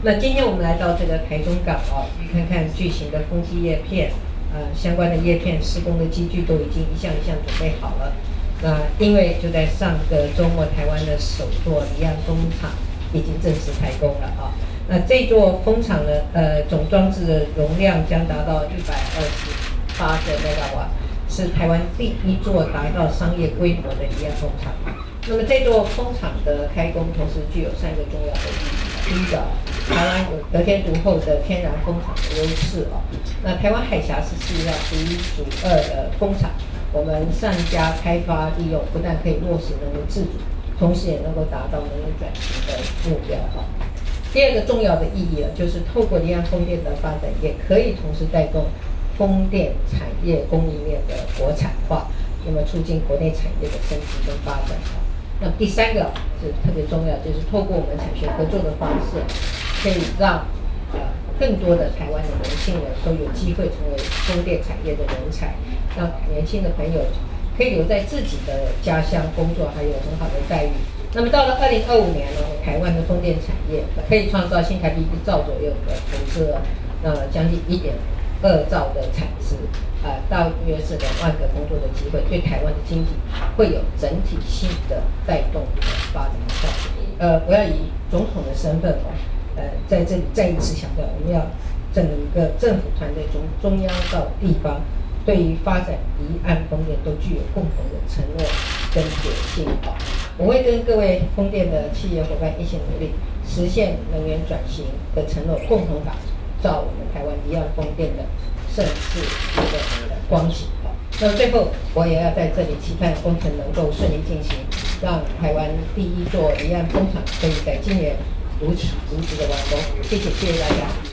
那今天我们来到这个台中港啊，看看巨型的风机叶片，相关的叶片施工的机具都已经一项一项准备好了。那因为就在上个周末，台湾的首座离岸风场已经正式开工了啊。那这座风场呢，总装置的容量将达到128个 megawatt， 是台湾第一座达到商业规模的离岸风场。那么这座风场的开工，同时具有3个重要的意义。第一个，台湾有得天独厚的天然风场的优势啊。那台湾海峡是世界上数1数2的风场，我们善加开发利用，不但可以落实能源自主，同时也能够达到能源转型的目标啊。第二个重要的意义就是透过离岸风电的发展，也可以同时带动风电产业供应链的国产化，那么促进国内产业的升级跟发展啊。那第3个是特别重要，就是透过我们产学合作的方式，可以让更多的台湾的年轻人都有机会成为风电产业的人才，让年轻的朋友可以留在自己的家乡工作，还有很好的待遇。那么到了2025年呢，台湾的风电产业可以创造新台币1兆左右的投资，将近1.2兆的产值，到约是2万个工作的机会，对台湾的经济会有整体性的带动的发展效果。我要以总统的身份在这里再一次强调，我们要整个政府团队从中央到地方，对于发展离岸风电都具有共同的承诺跟决心。我会跟各位风电的企业伙伴一起努力，实现能源转型的承诺，共同打造我们台湾离岸风电的盛世的光景。那么最后，我也要在这里期盼工程能够顺利进行，让台湾第一座离岸风场可以在今年如期的完工。谢谢大家。